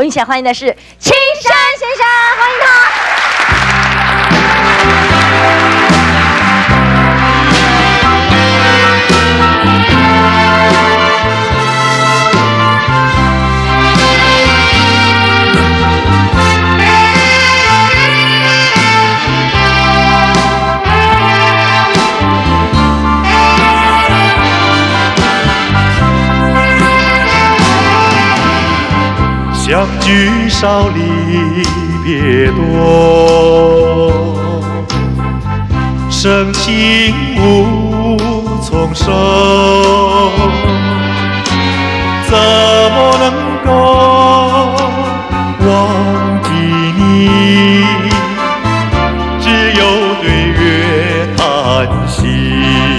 我们一起来欢迎的是青山先生，欢迎他。 相聚少，离别多，深情无从收，怎么能够忘记你？只有对月叹息。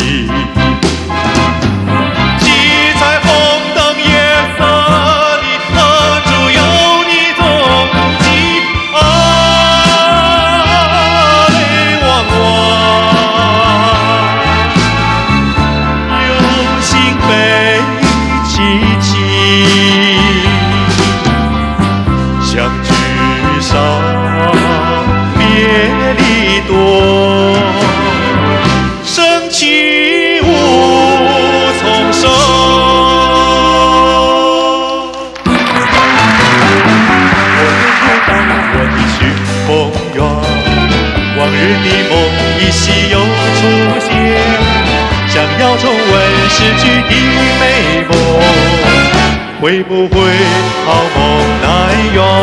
逝去的美梦，会不会好梦难圆？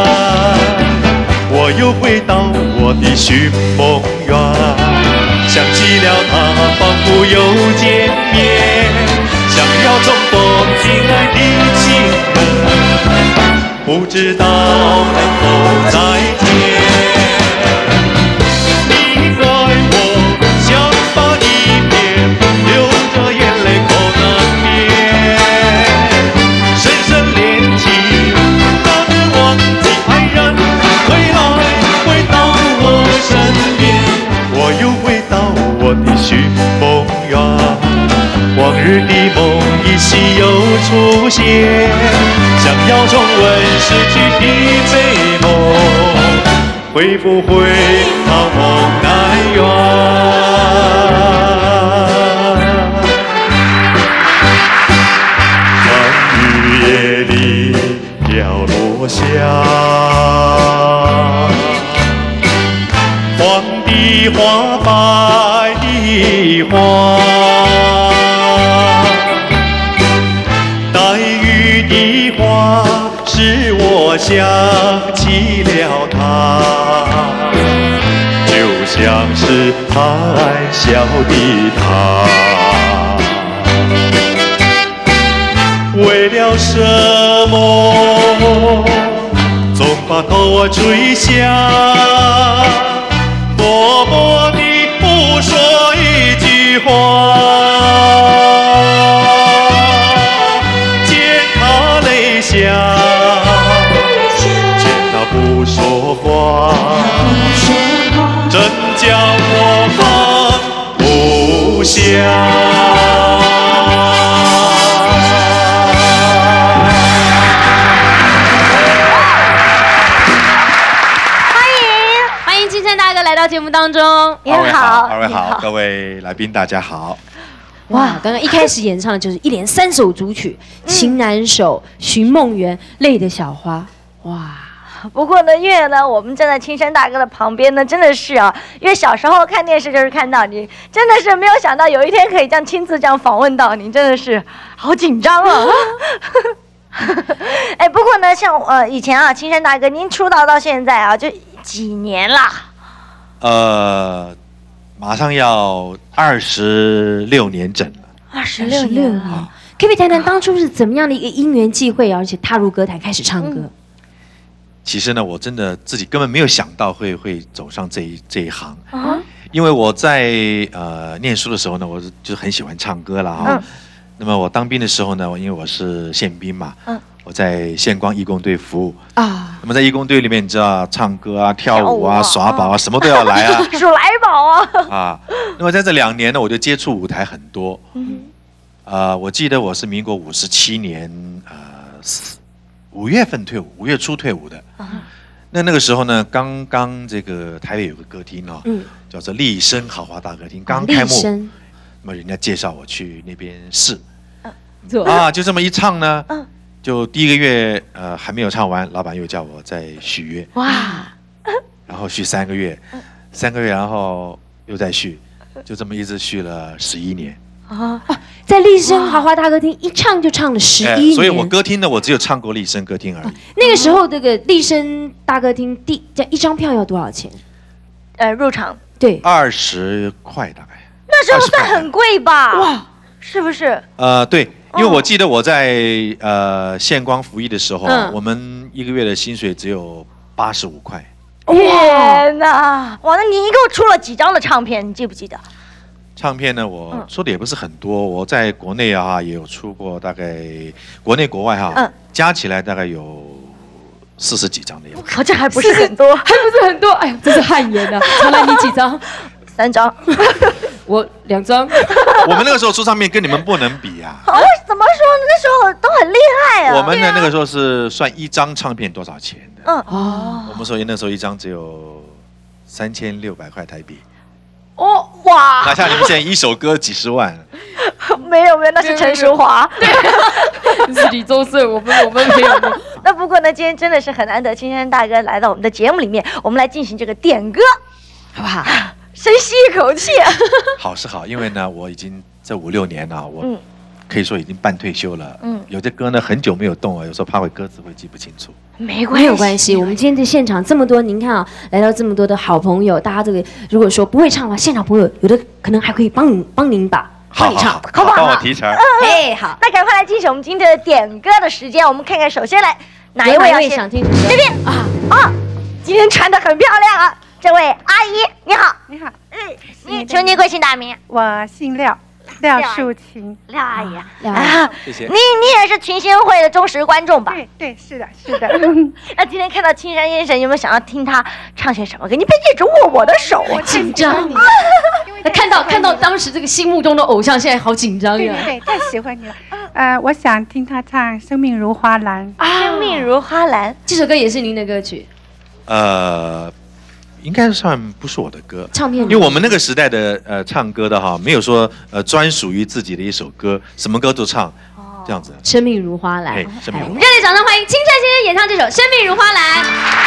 我又回到我的寻梦园，想起了他，仿佛又见面，想要重逢心爱的情人，不知道能否再见。往日的梦依稀又出现，想要重温逝去的美梦，会不会好梦难圆？当雨夜里掉落下，黄的花，白的花。使我想起了他，就像是爱笑的他。为了什么总把头垂下，默默地不说一句话？见他不说话，真叫我放不下。 欢迎青山大哥来到节目当中，你好， 二位好，各位来宾大家好。 哇，刚刚一开始演唱的就是一连3首主曲，《情难守》《寻梦园》《泪的小花》。哇！不过呢，因为呢，我们站在青山大哥的旁边呢，真的是啊，因为小时候看电视就是看到你，真的是没有想到有一天可以这样亲自这样访问到你，真的是好紧张啊！哎，不过呢，像以前啊，青山大哥您出道到现在啊，就几年啦？ 马上要26年整了。 26年了，可不可以谈谈当初是怎么样的一个因缘际会，而且踏入歌坛开始唱歌？ 其实呢，我真的自己根本没有想到会走上这一行，因为我在念书的时候呢，我就很喜欢唱歌了哈。那么我当兵的时候呢，因为我是宪兵嘛，我在宪光义工队服务啊。那么在义工队里面，你知道唱歌啊、跳舞啊、耍宝啊，什么都要来啊， 数来宝啊。 啊，那么在这2年呢，我就接触舞台很多。我记得我是民国57年， 5月份退伍，5月初退伍的。那个时候呢，刚刚这个台北有个歌厅啊，叫做丽声豪华大歌厅，刚开幕。那么人家介绍我去那边试，就这么一唱呢，就第1个月还没有唱完，老板又叫我再续约。哇！然后续3个月，3个月，然后又再续，就这么一直续了11年。 在丽声豪华大歌厅一唱就唱了11年， 所以我歌厅呢，我只有唱过丽声歌厅而已。 那个时候，这个丽声大歌厅一张票要多少钱？ 入场对 20块大概。 那时候算很贵吧？哇，是不是？ 对，因为我记得我在县光服役的时候，我们1个月的薪水只有85块。 天哪！哇，那你一共出了几张的唱片？你记不记得？ 唱片呢，我说的也不是很多，我在国内也有出过，大概国内国外加起来大概有40几张的样子。 这还不是很多， 还不是很多。哎呀，这是汗颜啊！常来你几张 ？3张， 我2张。 我们那个时候出唱片跟你们不能比啊！ 怎么说呢？那时候都很厉害啊。 我们的那个时候是算1张唱片多少钱的。我们那时候1张只有3600块台币。 哇！ 哪像你们现在1首歌几十万？ 没有，那是陈淑桦， 是李宗盛，我们没有。 那不过呢，今天真的是很难得，青山大哥来到我们的节目里面，我们来进行这个点歌，好不好？深吸一口气。 好是好，因为呢，我已经这5、6年了，我可以说已经半退休了。有些歌呢很久没有动了，有时候怕歌词会记不清楚。 没有关系，我们今天在现场这么多，您看来到这么多的好朋友，大家这个如果说不会唱的话，现场朋友有的可能还可以帮您帮你唱， 好不好？帮我提词。 好，那赶快来进行我们今天的点歌的时间。我们看看，首先来哪一位要想听？ 这边今天穿得很漂亮啊，这位阿姨你好， 你好， 请您贵姓大名？ 我姓廖。廖淑琴， 廖阿姨谢谢。 你也是群星会的忠实观众吧？ 对，是的，是的。 那今天看到青山先生，有没有想要听他唱些什么歌？你别一直握我的手， 我紧张。看到当时这个心目中的偶像，现在好紧张呀。 对，太喜欢你了。我想听他唱《生命如花篮》。 生命如花篮， 这首歌也是您的歌曲？ 应该算不是我的歌， 唱片， 因为我们那个时代的唱歌的没有说专属于自己的一首歌，什么歌都唱，这样子。 生命如花篮， 生命如花篮。 我们热烈掌声欢迎青山先生演唱这首《生命如花篮》。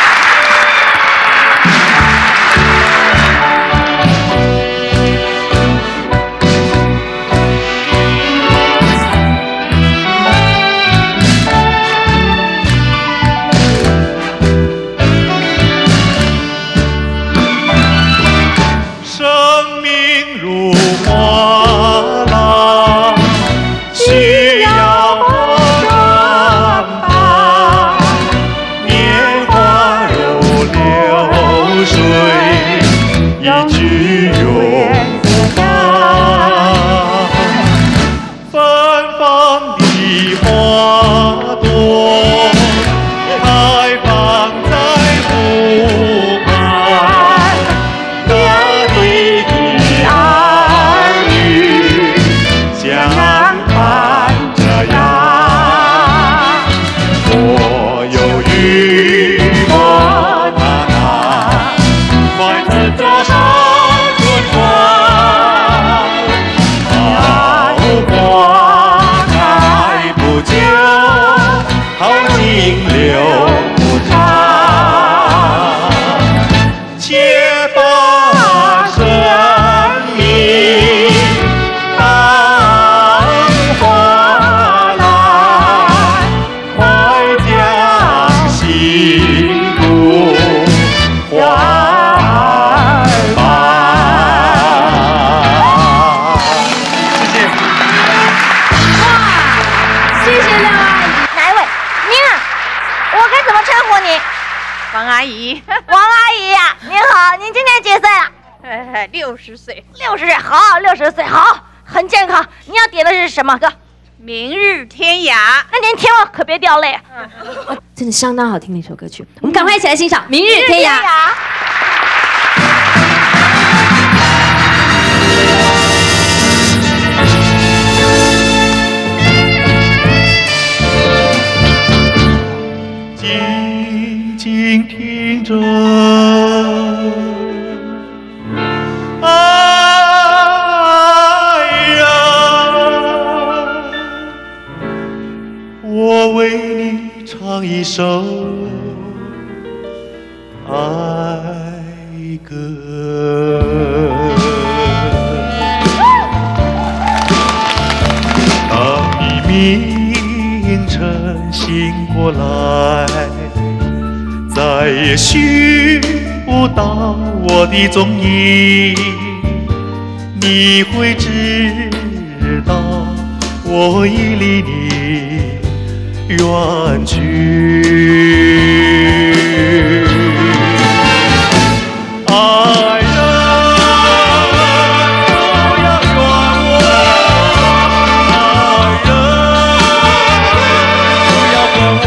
60岁 ，60岁，好，60岁，好，很健康。你要点的是什么歌？ 明日天涯。 那您听了可别掉泪。 真的相当好听的一首歌曲，我们赶快一起来欣赏《明日天涯》。 静静听着。爱呀，我为你唱一首爱歌。当你明晨醒过来，再也寻不到我的踪影，你会知道我已离你远去。爱人，不要怨我；爱人，不要管我。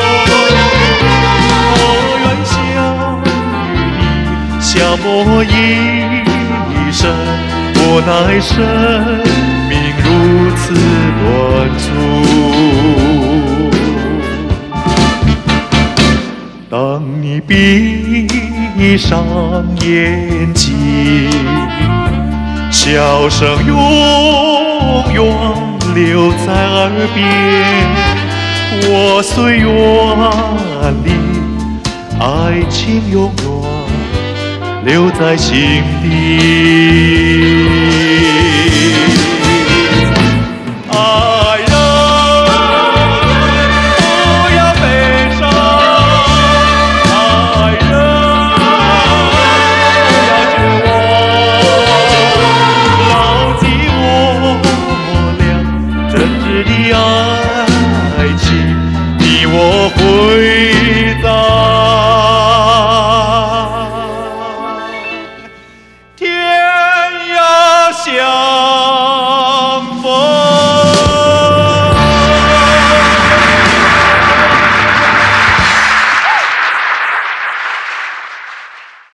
我愿相与你消磨一生，无奈生命如此短促。当你闭上眼睛，笑声永远留在耳边，我虽远离，爱情永远留在心底。爱人，不要悲伤；爱人，不要绝望。牢记我俩真挚的爱情，你我会在天涯相